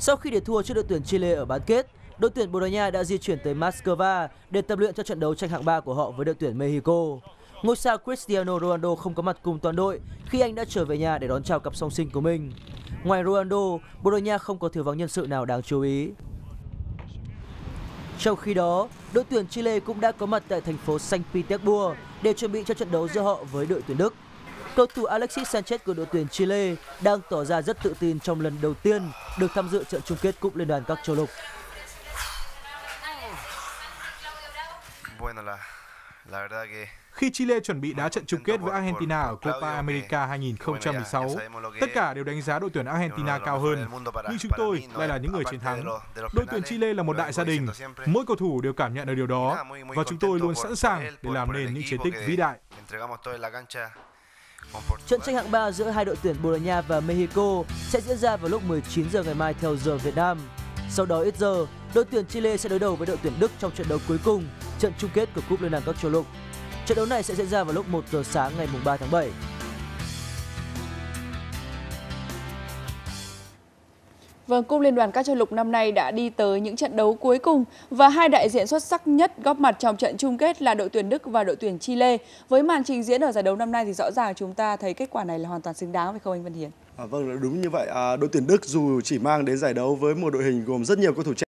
Sau khi để thua trước đội tuyển Chile ở bán kết, đội tuyển Bồ Đào Nha đã di chuyển tới Moscow để tập luyện cho trận đấu tranh hạng 3 của họ với đội tuyển Mexico. Ngôi sao Cristiano Ronaldo không có mặt cùng toàn đội khi anh đã trở về nhà để đón chào cặp song sinh của mình. Ngoài Ronaldo, Bồ Đào Nha không có thiếu vắng nhân sự nào đáng chú ý. Trong khi đó, đội tuyển Chile cũng đã có mặt tại thành phố Saint Petersburg để chuẩn bị cho trận đấu giữa họ với đội tuyển Đức. Cầu thủ Alexis Sanchez của đội tuyển Chile đang tỏ ra rất tự tin trong lần đầu tiên được tham dự trận chung kết Cúp Liên đoàn các châu lục. Khi Chile chuẩn bị đá trận chung kết với Argentina ở Copa America 2016, tất cả đều đánh giá đội tuyển Argentina cao hơn, nhưng chúng tôi lại là những người chiến thắng. Đội tuyển Chile là một đại gia đình, mỗi cầu thủ đều cảm nhận được điều đó, và chúng tôi luôn sẵn sàng để làm nên những chiến tích vĩ đại. Trận tranh hạng 3 giữa hai đội tuyển Bồ Đào Nha và Mexico sẽ diễn ra vào lúc 19 giờ ngày mai theo giờ Việt Nam. Sau đó ít giờ, đội tuyển Chile sẽ đối đầu với đội tuyển Đức trong trận đấu cuối cùng, trận chung kết của Cúp Liên đoàn các châu lục. Trận đấu này sẽ diễn ra vào lúc 1 giờ sáng ngày 3 tháng 7. Vâng, Cúp Liên đoàn các châu lục năm nay đã đi tới những trận đấu cuối cùng và hai đại diện xuất sắc nhất góp mặt trong trận chung kết là đội tuyển Đức và đội tuyển Chile. Với màn trình diễn ở giải đấu năm nay thì rõ ràng chúng ta thấy kết quả này là hoàn toàn xứng đáng, phải không anh Văn Hiền? Vâng, đúng như vậy. Đội tuyển Đức dù chỉ mang đến giải đấu với một đội hình gồm rất nhiều cầu thủ trẻ